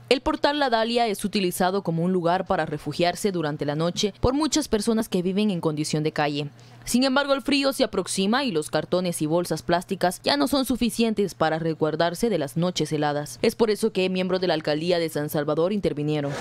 El portal La Dalia es utilizado como un lugar para refugiarse durante la noche por muchas personas que viven en condición de calle. Sin embargo, el frío se aproxima y los cartones y bolsas plásticas ya no son suficientes para resguardarse de las noches heladas. Es por eso que miembros de la alcaldía de San Salvador intervinieron.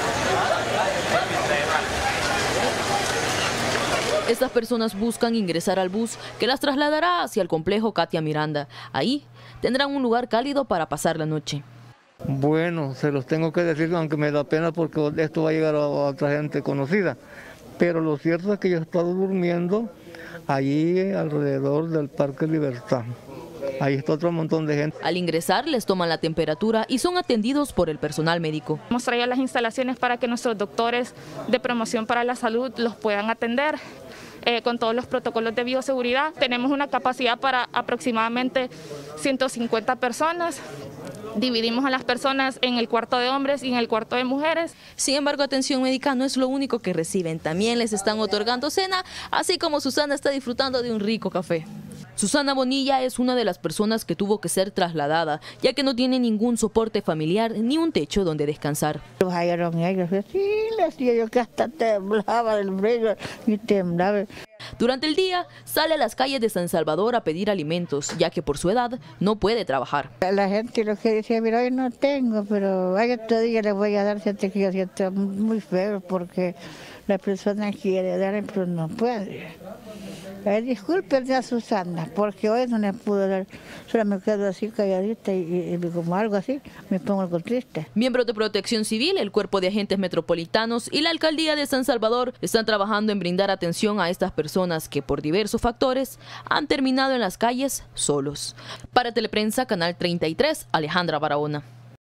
Estas personas buscan ingresar al bus que las trasladará hacia el complejo Katia Miranda. Ahí tendrán un lugar cálido para pasar la noche. Bueno, se los tengo que decir, aunque me da pena porque esto va a llegar a otra gente conocida. Pero lo cierto es que yo he estado durmiendo allí alrededor del Parque Libertad. Ahí está otro montón de gente. Al ingresar les toman la temperatura y son atendidos por el personal médico. Hemos traído las instalaciones para que nuestros doctores de promoción para la salud los puedan atender. Con todos los protocolos de bioseguridad. Tenemos una capacidad para aproximadamente 150 personas. Dividimos a las personas en el cuarto de hombres y en el cuarto de mujeres. Sin embargo, atención médica no es lo único que reciben. También les están otorgando cena, así como Susana está disfrutando de un rico café. Susana Bonilla es una de las personas que tuvo que ser trasladada, ya que no tiene ningún soporte familiar ni un techo donde descansar. Bajaron ellos, sí, les decía yo que hasta temblaba del frío y temblaba. Durante el día sale a las calles de San Salvador a pedir alimentos, ya que por su edad no puede trabajar. La gente lo que decía, mira, hoy no tengo, pero hay otro día le voy a dar, siento que yo siento muy feo porque la persona quiere dar, pero no puede. Disculpen a Susana, porque hoy no le pude dar, solo me quedo así calladita y como algo así, me pongo algo triste. Miembros de Protección Civil, el Cuerpo de Agentes Metropolitanos y la Alcaldía de San Salvador están trabajando en brindar atención a estas personas que por diversos factores han terminado en las calles solos. Para Teleprensa, Canal 33, Alejandra Barahona.